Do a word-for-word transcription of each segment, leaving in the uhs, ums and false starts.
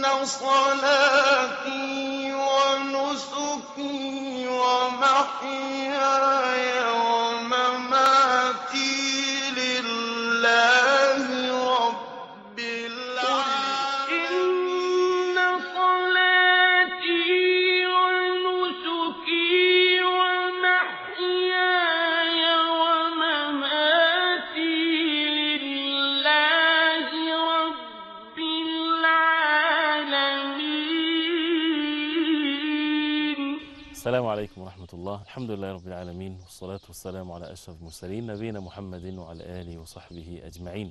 صلاتي ونسكي ومحياي ومماتي لله رب العالمين إن صلاتي ونسكي ومحياي ومماتي لله رب العالمين. السلام عليكم ورحمة الله. الحمد لله رب العالمين، والصلاة والسلام على أشرف المرسلين نبينا محمد وعلى آله وصحبه أجمعين.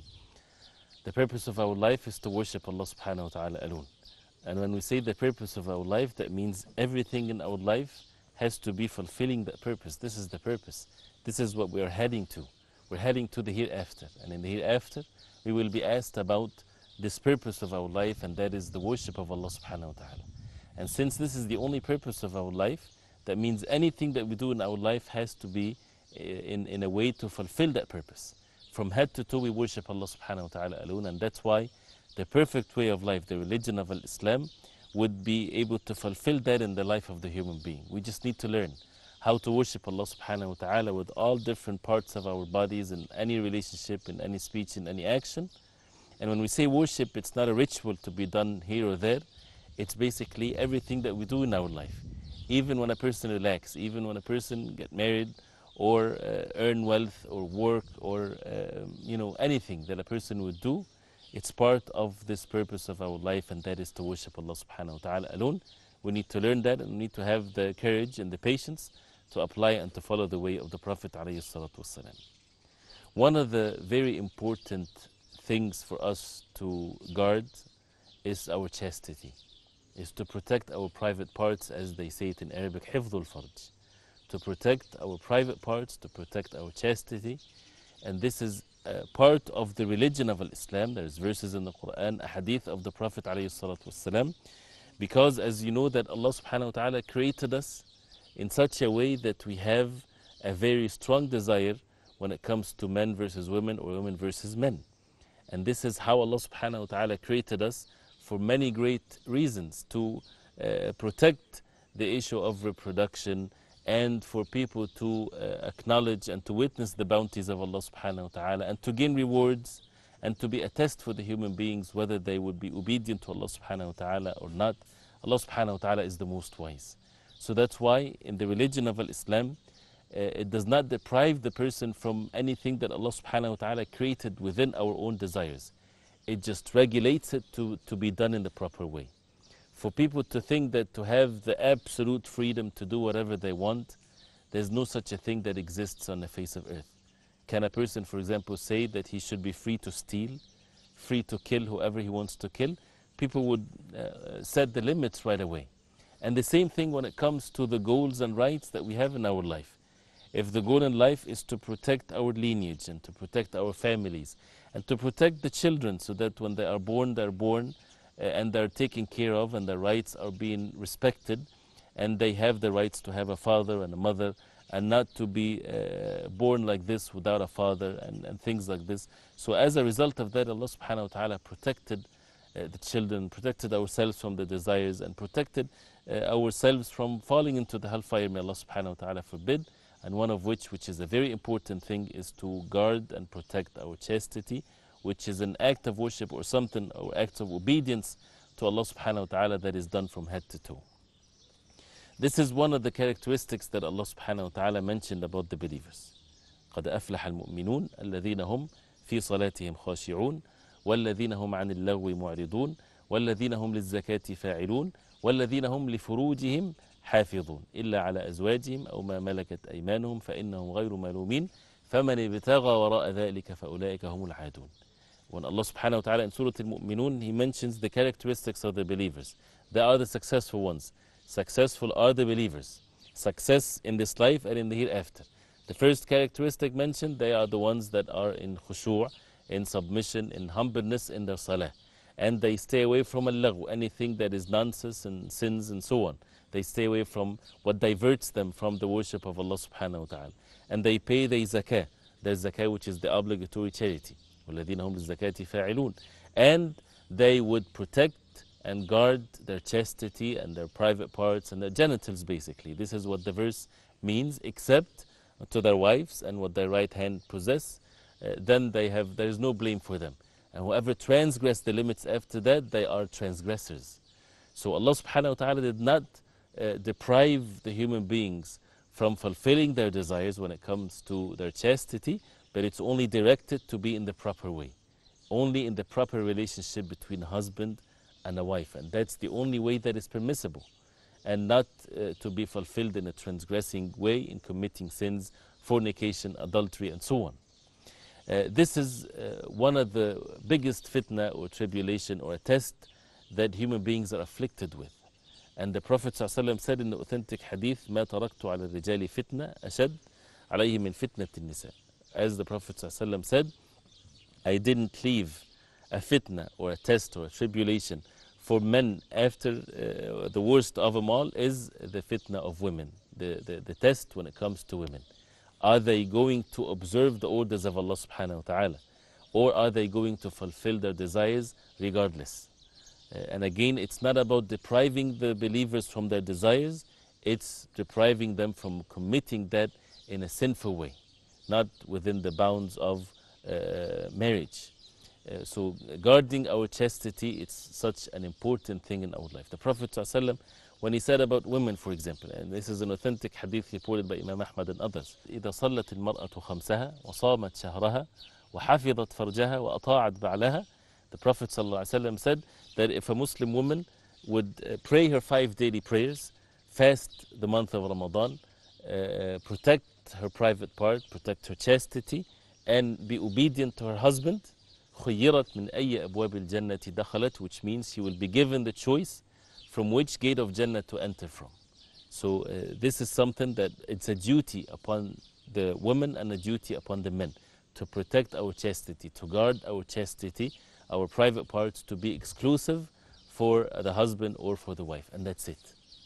The purpose of our life is to worship Allah subhanahu wa ta'ala alone. And when we say the purpose of our life, that means everything in our life has to be fulfilling that purpose. This is the purpose. This is what we are heading to. We're heading to the hereafter. And in the hereafter, we will be asked about this purpose of our life, and that is the worship of Allah subhanahu wa ta'ala. And since this is the only purpose of our life, that means anything that we do in our life has to be in, in a way to fulfill that purpose. From head to toe, we worship Allah subhanahu wa ta'ala alone, and that's why the perfect way of life, the religion of Islam, would be able to fulfill that in the life of the human being. We just need to learn how to worship Allah subhanahu wa ta'ala with all different parts of our bodies, in any relationship, in any speech, in any action. And when we say worship, it's not a ritual to be done here or there. It's basically everything that we do in our life. Even when a person relaxes, even when a person get married, or uh, earn wealth, or work, or uh, you know, anything that a person would do, it's part of this purpose of our life, and that is to worship Allah subhanahu wa ta'ala alone. We need to learn that, and we need to have the courage and the patience to apply and to follow the way of the Prophet alayhi salatu wasalam. One of the very important things for us to guard is our chastity, is to protect our private parts, as they say it in Arabic, hifdhul farj. To protect our private parts, to protect our chastity. And this is uh, part of the religion of Islam. There's verses in the Quran, a hadith of the Prophet ﷺ, because as you know that Allah subhanahu wa ta'ala created us in such a way that we have a very strong desire when it comes to men versus women, or women versus men. And this is how Allah subhanahu wa ta'ala created us, for many great reasons, to uh, protect the issue of reproduction, and for people to uh, acknowledge and to witness the bounties of Allah subhanahu wa ta'ala, and to gain rewards, and to be a test for the human beings whether they would be obedient to Allah subhanahu wa ta'ala or not. Allah subhanahu wa ta'ala is the most wise. So that's why in the religion of Islam, uh, it does not deprive the person from anything that Allah subhanahu wa ta'ala created within our own desires. It just regulates it to, to be done in the proper way. For people to think that to have the absolute freedom to do whatever they want, there's no such a thing that exists on the face of earth. Can a person, for example, say that he should be free to steal, free to kill whoever he wants to kill? People would uh, set the limits right away. And the same thing when it comes to the goals and rights that we have in our life. If the goal in life is to protect our lineage, and to protect our families, and to protect the children, so that when they are born, they're born uh, and they're taken care of, and their rights are being respected, and they have the rights to have a father and a mother, and not to be uh, born like this without a father, and, and things like this. So as a result of that, Allah subhanahu wa ta'ala protected uh, the children, protected ourselves from the desires, and protected uh, ourselves from falling into the hellfire. May Allah subhanahu wa ta'ala forbid. And one of which, which is a very important thing, is to guard and protect our chastity, which is an act of worship, or something, or act of obedience to Allah subhanahu wa ta'ala, that is done from head to toe. This is one of the characteristics that Allah subhanahu wa ta'ala mentioned about the believers. قَدْ أَفْلَحَ الْمُؤْمِنُونَ الَّذِينَ هُمْ فِي صَلَاتِهِمْ خَاشِعُونَ وَالَّذِينَ هُمْ عَنِ اللَّغْوِ مُعْرِضُونَ وَالَّذِينَ هُمْ لِلزَّكَاةِ فَاعِلُونَ وَالَّذِينَ هُمْ لِفُرُوجِهِمْ حافظون إلا على أزواجهم أو ما ملكت أيمانهم فإنهم غير ملومين فمن ابتغى وراء ذلك فأولئك هم العادون. When Allah subhanahu wa ta'ala in Surah Al-Mu'minun, He mentions the characteristics of the believers. They are the successful ones. Successful are the believers. Success in this life and in the hereafter. The first characteristic mentioned, they are the ones that are in khushu', in submission, in humbleness in their salah. And they stay away from al-lagh, anything that is nonsense and sins and so on. They stay away from what diverts them from the worship of Allah subhanahu wa ta'ala. And they pay their zakah, their zakah which is the obligatory charity. وَالَّذِينَ هُمْ لِلزَّكَاةِ فَاعِلُونَ. And they would protect and guard their chastity and their private parts and their genitals, basically. This is what the verse means, except to their wives and what their right hand possess, uh, then they have, there is no blame for them. And whoever transgress the limits after that, they are transgressors. So Allah subhanahu wa ta'ala did not uh, deprive the human beings from fulfilling their desires when it comes to their chastity, but it's only directed to be in the proper way. Only in the proper relationship between a husband and a wife. And that's the only way that is permissible. And not uh, to be fulfilled in a transgressing way, in committing sins, fornication, adultery, and so on. Uh, this is uh, one of the biggest fitna or tribulation or a test that human beings are afflicted with. And the Prophet ﷺ said in the authentic hadith, مَا تَرَكْتُ عَلَى الرِّجَالِ فِتْنَةً أَشَدْ عَلَيْهِ مِنْ فِتْنَةِ النِّسَاءِ. As the Prophet ﷺ said, I didn't leave a fitna or a test or a tribulation for men after uh, the worst of them all is the fitna of women, the, the, the test when it comes to women. Are they going to observe the orders of Allah subhanahu wa ta'ala, or are they going to fulfill their desires regardless? Uh, and again, it's not about depriving the believers from their desires, it's depriving them from committing that in a sinful way, not within the bounds of uh, marriage. Uh, so guarding our chastity, it's such an important thing in our life. The Prophet ﷺ, when he said about women, for example, and this is an authentic hadith reported by Imam Ahmad and others, إذا صلت المرأة خمسها وصامت شهرها وحفظت فرجها وأطاعت بعلها. The Prophet ﷺ said that if a Muslim woman would uh, pray her five daily prayers, fast the month of Ramadan, uh, protect her private part, protect her chastity, and be obedient to her husband, خيرت من أي أبواب الجنة دخلت, which means she will be given the choice from which gate of Jannah to enter from. So uh, this is something that it's a duty upon the women and a duty upon the men to protect our chastity, to guard our chastity, our private parts, to be exclusive for the husband or for the wife, and that's it.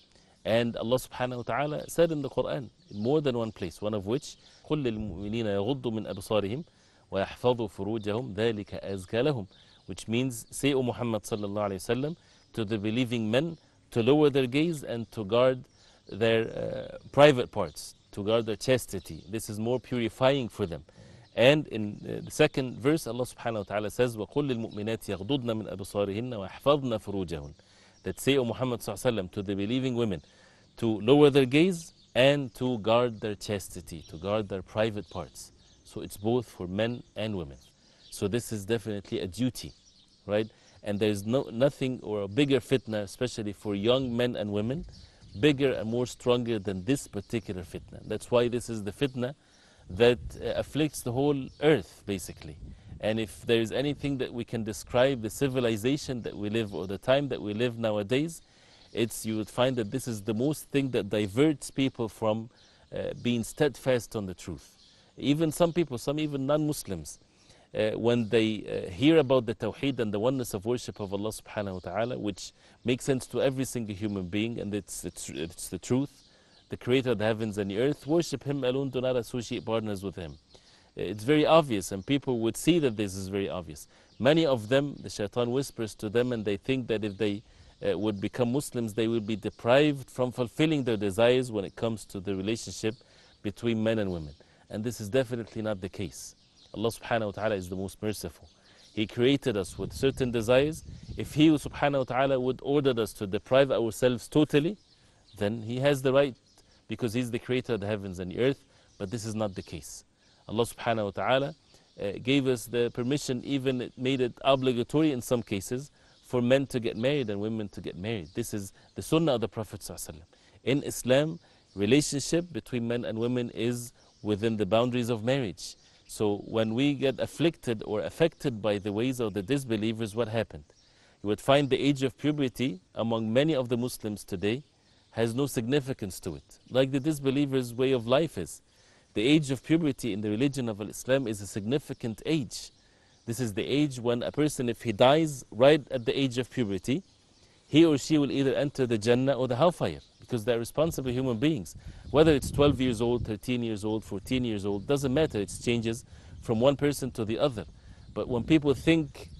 And Allah subhanahu wa ta'ala said in the Quran in more than one place, one of which قُلْ لِلْمُؤْمِنِينَ يَغُضُّ مِنْ أَبْصَارِهِمْ وَيَحْفَظُوا فُرُوجَهُمْ ذَلِكَ أَزْكَى لَهُمْ, which means, say, O Muhammad sallallahu alayhi wa sallam, to the believing men to lower their gaze and to guard their uh, private parts, to guard their chastity. This is more purifying for them. And in uh, the second verse, Allah subhanahu wa ta'ala says, وَقُلْ لِلْمُؤْمِنَاتِ يَغْضُضْنَ مِنْ أَبْصَارِهِنَّ وَيَحْفَظْنَ فُرُوجَهُنْ, that say, O Muhammad sallallahu alayhi wa sallam, to the believing women to lower their gaze and to guard their chastity, to guard their private parts. So it's both for men and women. So this is definitely a duty, right? And there's no, nothing or a bigger fitna, especially for young men and women, bigger and more stronger than this particular fitna. That's why this is the fitna that uh, afflicts the whole earth, basically. And if there is anything that we can describe the civilization that we live or the time that we live nowadays, it's, you would find that this is the most thing that diverts people from uh, being steadfast on the truth. Even some people, some even non-Muslims, uh, when they uh, hear about the Tawheed and the oneness of worship of Allah subhanahu wa ta'ala, which makes sense to every single human being, and it's, it's, it's the truth, the creator of the heavens and the earth, worship him alone, do not associate partners with him. It's very obvious, and people would see that this is very obvious. Many of them, the shaitan whispers to them, and they think that if they uh, would become Muslims, they will be deprived from fulfilling their desires when it comes to the relationship between men and women. And this is definitely not the case. Allah subhanahu wa ta'ala is the most merciful. He created us with certain desires. If He subhanahu wa ta'ala would order us to deprive ourselves totally, then He has the right, because He's the creator of the heavens and the earth. But this is not the case. Allah subhanahu wa ta'ala uh, gave us the permission, even it made it obligatory in some cases, for men to get married and women to get married. This is the sunnah of the Prophet sallallahu alaihi wasallam. In Islam, relationship between men and women is within the boundaries of marriage. So when we get afflicted or affected by the ways of the disbelievers, what happened? You would find the age of puberty among many of the Muslims today has no significance to it, like the disbelievers' way of life is. The age of puberty in the religion of Islam is a significant age. This is the age when a person, if he dies right at the age of puberty, he or she will either enter the Jannah or the hellfire, because they're responsible human beings. Whether it's twelve years old, thirteen years old, fourteen years old, doesn't matter. It changes from one person to the other. But when people think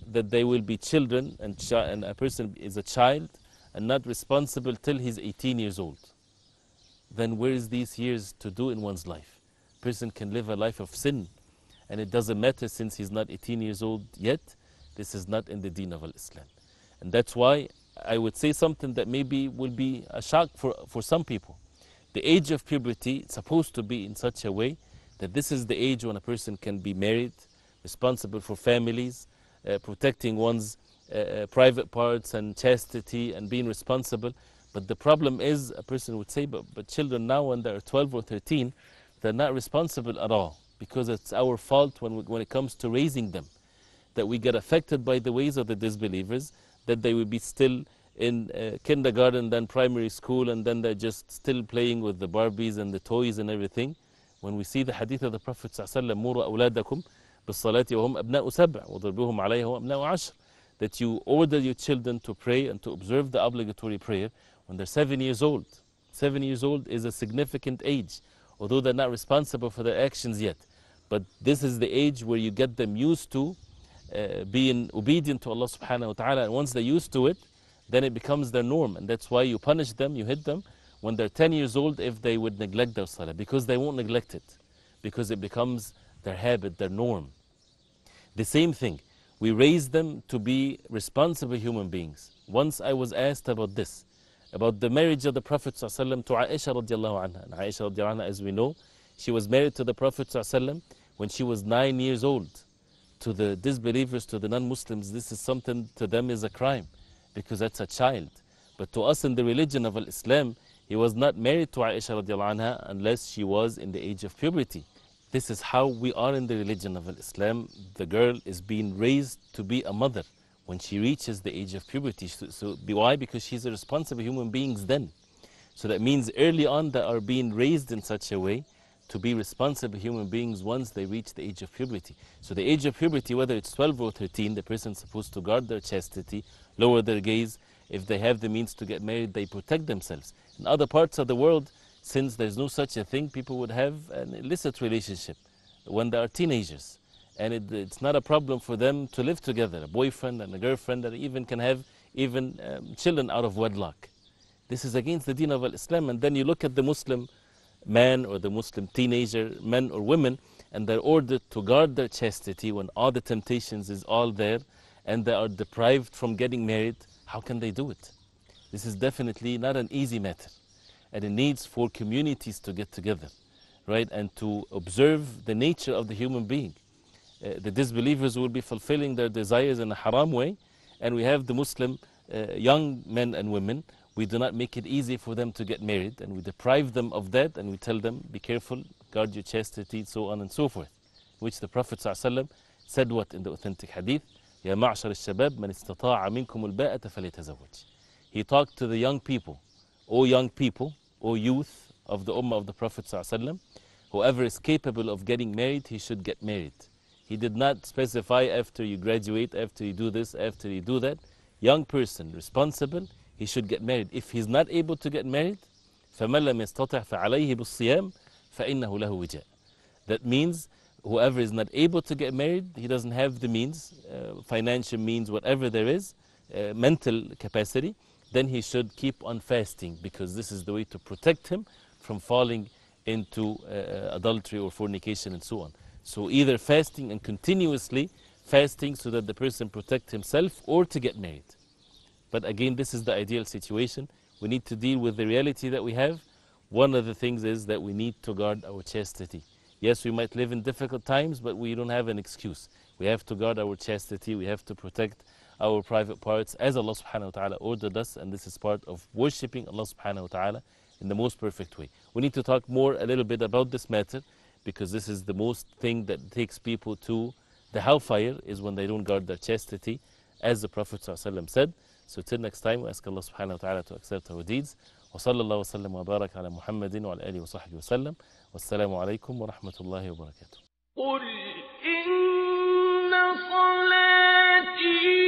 that they will be children and, chi and a person is a child and not responsible till he's eighteen years old. Then where is these years to do in one's life? Person can live a life of sin, and it doesn't matter since he's not eighteen years old yet. This is not in the deen of Islam. And that's why I would say something that maybe will be a shock for, for some people. The age of puberty is supposed to be in such a way that this is the age when a person can be married, responsible for families, uh, protecting one's uh, private parts and chastity and being responsible. But the problem is, a person would say, but, but children now when they're twelve or thirteen, they're not responsible at all, because it's our fault when, we, when it comes to raising them, that we get affected by the ways of the disbelievers, that they will be still in uh, kindergarten, then primary school, and then they're just still playing with the Barbies and the toys and everything. When we see the hadith of the Prophet ﷺ, مُرُوا أَوْلَادَكُمْ بِالصَّلَاةِ وَهُمْ أَبْنَاءُ سَبْعٍ وَضْرِبُوهُمْ عَلَيْهَا وَهُمْ أَبْنَاءُ عَشْرٍ, that you order your children to pray and to observe the obligatory prayer when they're seven years old. Seven years old is a significant age, although they're not responsible for their actions yet. But this is the age where you get them used to uh, being obedient to Allah subhanahu wa ta'ala, and once they're used to it, then it becomes their norm. And that's why you punish them, you hit them when they're ten years old if they would neglect their salah, because they won't neglect it, because it becomes their habit, their norm. The same thing, we raise them to be responsible human beings. Once I was asked about this, about the marriage of the Prophet ﷺ to Aisha radiallahu anha. And Aisha radiallahu anha, as we know, she was married to the Prophet ﷺ when she was nine years old. To the disbelievers, to the non-Muslims, this is something to them is a crime, because that's a child. But to us in the religion of Islam, he was not married to Aisha radiallahu anha unless she was in the age of puberty. This is how we are in the religion of Islam. The girl is being raised to be a mother when she reaches the age of puberty. So, so why? Because she's a responsible human being then. So that means early on they are being raised in such a way to be responsible human beings once they reach the age of puberty. So the age of puberty, whether it's twelve or thirteen, the person is supposed to guard their chastity, lower their gaze. If they have the means to get married, they protect themselves. In other parts of the world, since there's no such a thing, people would have an illicit relationship when they are teenagers. And it, it's not a problem for them to live together, a boyfriend and a girlfriend, that even can have even um, children out of wedlock. This is against the deen of Islam. And then you look at the Muslim man or the Muslim teenager, men or women, and they're ordered to guard their chastity when all the temptations is all there, and they are deprived from getting married. How can they do it? This is definitely not an easy matter, and it needs for communities to get together, right, and to observe the nature of the human being. Uh, the disbelievers will be fulfilling their desires in a haram way, and we have the Muslim uh, young men and women. We do not make it easy for them to get married, and we deprive them of that, and we tell them, be careful, guard your chastity, so on and so forth. Which the Prophet ﷺ said what in the authentic hadith? يا معشر الشباب من استطاع منكم الباءة فليتزوج. He talked to the young people. O young people, O youth of the ummah of the Prophet ﷺ, whoever is capable of getting married, he should get married. He did not specify after you graduate, after you do this, after you do that. Young person, responsible, he should get married. If he's not able to get married, فَمَنْ لَمْ يَسْتَطِعْ فَعَلَيْهِ بِالصِّيَامِ فَإِنَّهُ لَهُ وِجَاء. That means whoever is not able to get married, he doesn't have the means, uh, financial means, whatever there is, uh, mental capacity, then he should keep on fasting, because this is the way to protect him from falling into uh, adultery or fornication and so on. So either fasting and continuously fasting so that the person protect himself, or to get married. But again, this is the ideal situation. We need to deal with the reality that we have. One of the things is that we need to guard our chastity. Yes, we might live in difficult times, but we don't have an excuse. We have to guard our chastity. We have to protect our private parts as Allah subhanahu wa ta'ala ordered us, and this is part of worshipping Allah subhanahu wa ta'ala in the most perfect way. We need to talk more a little bit about this matter, because this is the most thing that takes people to the hellfire, is when they don't guard their chastity, as the Prophet ﷺ said. So till next time, we ask Allah subhanahu wa ta'ala to accept our deeds. Wa sallallahu wa sallam wa barak ala Muhammadin wa ala alihi wa sahbihi wa sallam. Wassalamu alaikum wa rahmatullahi wa barakatuh. قل إن صلاتي